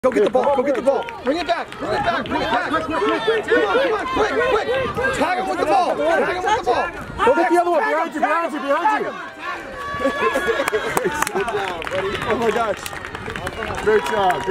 Go get the ball. Go get the ball. Bring it back. Bring it back. Bring it back. Quick. Come on. Quick. Tag him with the ball. Tag him with the ball. Go get the other one. Behind you. Good job, buddy. Oh my gosh. Great job.